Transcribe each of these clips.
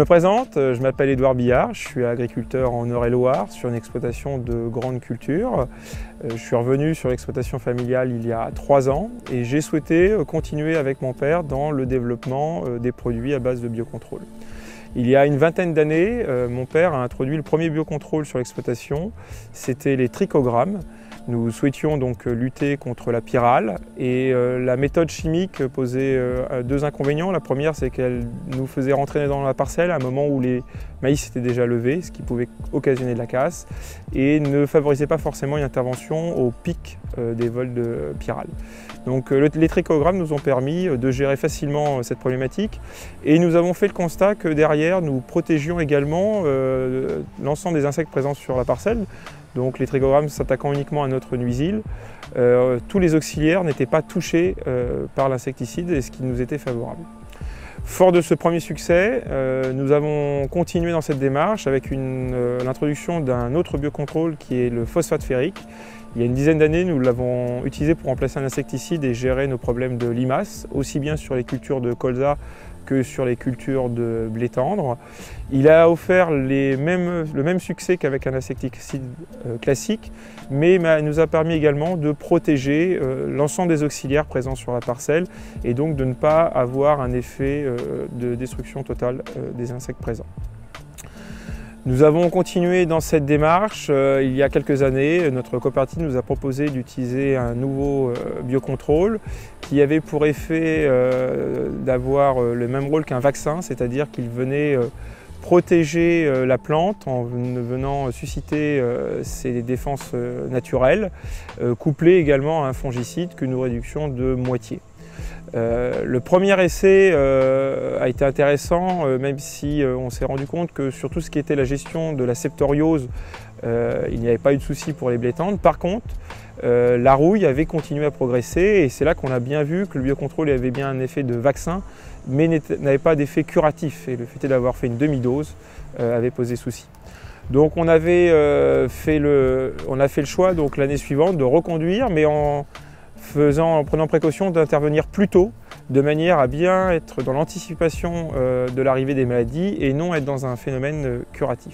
me présente, je m'appelle Édouard Billard, je suis agriculteur en Eure-et-Loire sur une exploitation de grande culture. Je suis revenu sur l'exploitation familiale il y a 3 ans et j'ai souhaité continuer avec mon père dans le développement des produits à base de biocontrôle. Il y a une vingtaine d'années, mon père a introduit le premier biocontrôle sur l'exploitation, c'était les trichogrammes. Nous souhaitions donc lutter contre la pyrale et la méthode chimique posait 2 inconvénients. La première, c'est qu'elle nous faisait rentrer dans la parcelle à un moment où les maïs étaient déjà levés, ce qui pouvait occasionner de la casse, et ne favorisait pas forcément une intervention au pic des vols de pyrale. Donc les trichogrammes nous ont permis de gérer facilement cette problématique et nous avons fait le constat que derrière nous protégions également l'ensemble des insectes présents sur la parcelle. Donc les trichogrammes s'attaquant uniquement à notre nuisile, tous les auxiliaires n'étaient pas touchés par l'insecticide et ce qui nous était favorable. Fort de ce premier succès, nous avons continué dans cette démarche avec l'introduction d'un autre biocontrôle qui est le phosphate ferrique. Il y a une dizaine d'années, nous l'avons utilisé pour remplacer un insecticide et gérer nos problèmes de limaces, aussi bien sur les cultures de colza que sur les cultures de blé tendre. Il a offert le même succès qu'avec un insecticide classique, mais nous a permis également de protéger l'ensemble des auxiliaires présents sur la parcelle et donc de ne pas avoir un effet de destruction totale des insectes présents. Nous avons continué dans cette démarche. Il y a quelques années, notre coopérative nous a proposé d'utiliser un nouveau biocontrôle qui avait pour effet d'avoir le même rôle qu'un vaccin, c'est-à-dire qu'il venait protéger la plante en venant susciter ses défenses naturelles, couplé également à un fongicide que nous réduisions de moitié. Le premier essai a été intéressant, même si on s'est rendu compte que sur tout ce qui était la gestion de la septoriose, il n'y avait pas eu de souci pour les blés tendres. Par contre, la rouille avait continué à progresser et c'est là qu'on a bien vu que le biocontrôle avait bien un effet de vaccin, mais n'avait pas d'effet curatif. Et le fait d'avoir fait une demi-dose avait posé souci. Donc on a fait le choix l'année suivante de reconduire, mais en prenant précaution d'intervenir plus tôt, de manière à bien être dans l'anticipation de l'arrivée des maladies et non être dans un phénomène curatif.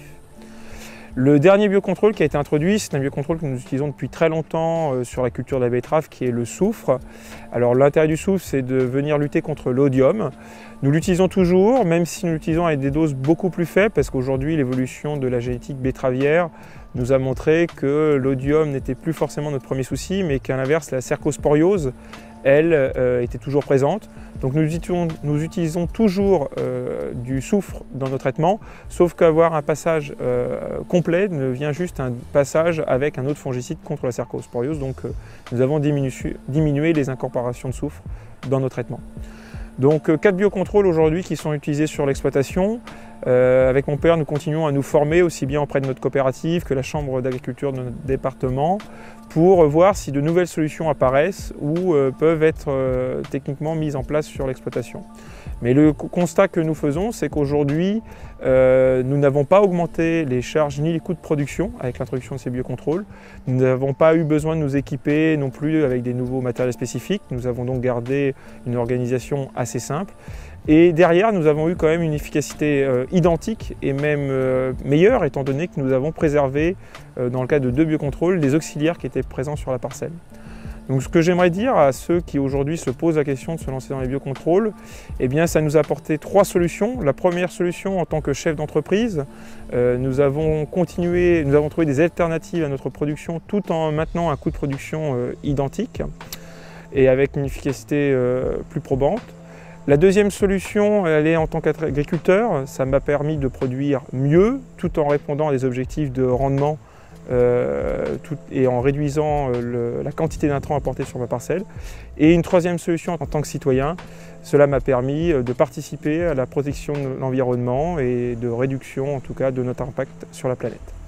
Le dernier biocontrôle qui a été introduit, c'est un biocontrôle que nous utilisons depuis très longtemps sur la culture de la betterave, qui est le soufre. Alors l'intérêt du soufre, c'est de venir lutter contre l'oïdium. Nous l'utilisons toujours, même si nous l'utilisons avec des doses beaucoup plus faibles, parce qu'aujourd'hui l'évolution de la génétique betteravière nous a montré que l'oïdium n'était plus forcément notre premier souci, mais qu'à l'inverse, la cercosporiose, elle, était toujours présente. Donc nous utilisons toujours du soufre dans nos traitements, sauf qu'avoir un passage complet devient juste un passage avec un autre fongicide contre la cercosporiose. Donc nous avons diminué les incorporations de soufre dans nos traitements. Donc 4 biocontrôles aujourd'hui qui sont utilisés sur l'exploitation. Avec mon père, nous continuons à nous former aussi bien auprès de notre coopérative que la chambre d'agriculture de notre département pour voir si de nouvelles solutions apparaissent ou peuvent être techniquement mises en place sur l'exploitation. Mais le constat que nous faisons, c'est qu'aujourd'hui, nous n'avons pas augmenté les charges ni les coûts de production avec l'introduction de ces biocontrôles. Nous n'avons pas eu besoin de nous équiper non plus avec des nouveaux matériels spécifiques. Nous avons donc gardé une organisation assez simple. Et derrière, nous avons eu quand même une efficacité identique et même meilleure, étant donné que nous avons préservé, dans le cas de 2 biocontrôles, les auxiliaires qui étaient présents sur la parcelle. Donc ce que j'aimerais dire à ceux qui aujourd'hui se posent la question de se lancer dans les biocontrôles, eh bien ça nous a apporté 3 solutions. La première solution, en tant que chef d'entreprise, nous avons trouvé des alternatives à notre production tout en maintenant un coût de production identique et avec une efficacité plus probante. La deuxième solution, elle est en tant qu'agriculteur, ça m'a permis de produire mieux tout en répondant à des objectifs de rendement et en réduisant la quantité d'intrants apportés sur ma parcelle. Et une troisième solution en tant que citoyen, cela m'a permis de participer à la protection de l'environnement et de réduction en tout cas de notre impact sur la planète.